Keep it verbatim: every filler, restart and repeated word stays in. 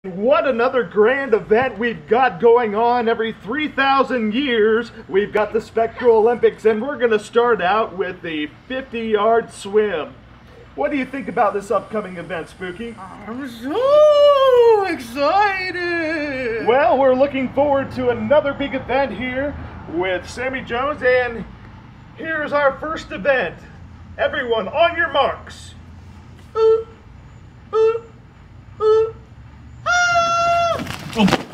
What another grand event we've got going on. Every three thousand years we've got the Spectral Olympics, and we're going to start out with the fifty yard swim. What do you think about this upcoming event, Spooky? I'm so excited! Well, we're looking forward to another big event here with Sammy Jones, and here's our first event. Everyone on your marks. Ooh, ooh, ooh. Ah!